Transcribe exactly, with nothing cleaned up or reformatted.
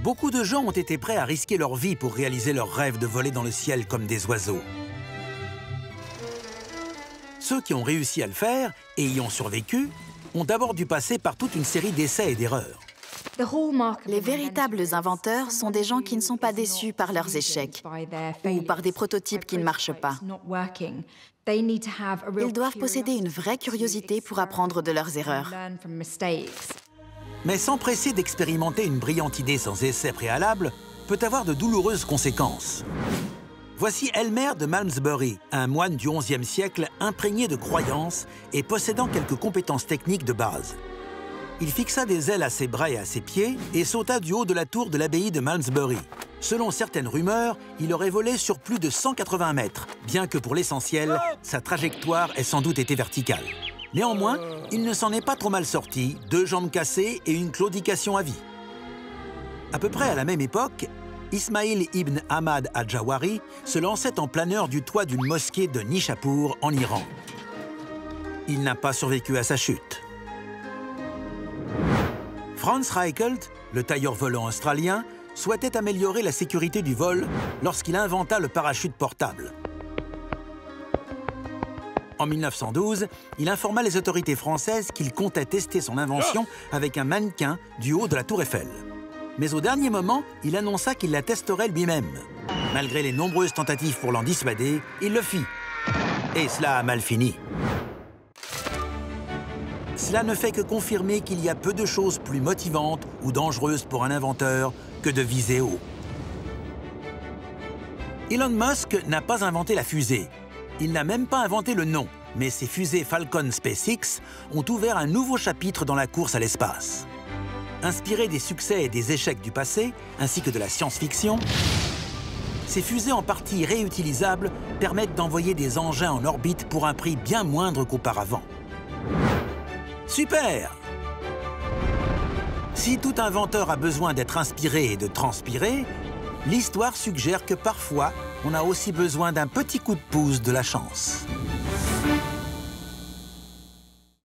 Beaucoup de gens ont été prêts à risquer leur vie pour réaliser leur rêve de voler dans le ciel comme des oiseaux. Ceux qui ont réussi à le faire et y ont survécu ont d'abord dû passer par toute une série d'essais et d'erreurs. Les véritables inventeurs sont des gens qui ne sont pas déçus par leurs échecs ou par des prototypes qui ne marchent pas. Ils doivent posséder une vraie curiosité pour apprendre de leurs erreurs. Mais s'empresser d'expérimenter une brillante idée sans essai préalable peut avoir de douloureuses conséquences. Voici Elmer de Malmesbury, un moine du onzième siècle imprégné de croyances et possédant quelques compétences techniques de base. Il fixa des ailes à ses bras et à ses pieds et sauta du haut de la tour de l'abbaye de Malmesbury. Selon certaines rumeurs, il aurait volé sur plus de cent quatre-vingts mètres, bien que pour l'essentiel, sa trajectoire ait sans doute été verticale. Néanmoins, il ne s'en est pas trop mal sorti, deux jambes cassées et une claudication à vie. À peu près à la même époque, Ismail ibn Ahmad al-Jawari se lançait en planeur du toit d'une mosquée de Nishapur, en Iran. Il n'a pas survécu à sa chute. Franz Reichelt, le tailleur volant australien, souhaitait améliorer la sécurité du vol lorsqu'il inventa le parachute portable. En mille neuf cent douze, il informa les autorités françaises qu'il comptait tester son invention avec un mannequin du haut de la Tour Eiffel. Mais au dernier moment, il annonça qu'il la testerait lui-même. Malgré les nombreuses tentatives pour l'en dissuader, il le fit. Et cela a mal fini. Cela ne fait que confirmer qu'il y a peu de choses plus motivantes ou dangereuses pour un inventeur que de viser haut. Elon Musk n'a pas inventé la fusée. Il n'a même pas inventé le nom, mais ses fusées Falcon SpaceX ont ouvert un nouveau chapitre dans la course à l'espace. Inspirées des succès et des échecs du passé, ainsi que de la science-fiction, ces fusées en partie réutilisables permettent d'envoyer des engins en orbite pour un prix bien moindre qu'auparavant. Super! Si tout inventeur a besoin d'être inspiré et de transpirer, l'histoire suggère que parfois, on a aussi besoin d'un petit coup de pouce de la chance.